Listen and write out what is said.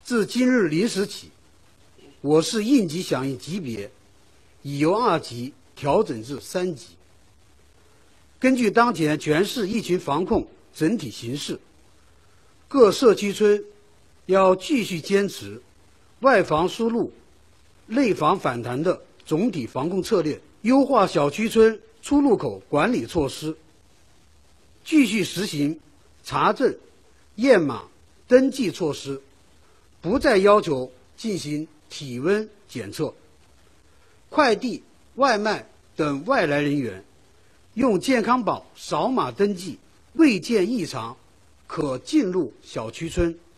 自今日零时起，我市应急响应级别已由2级调整至3级。根据当前全市疫情防控整体形势，各社区村要继续坚持外防输入、内防反弹的总体防控策略，优化小区村出入口管理措施，继续实行查证、验码、登记措施，不再要求进行体温检测。快递、外卖等外来人员用健康宝扫码登记，未见异常可进入小区村。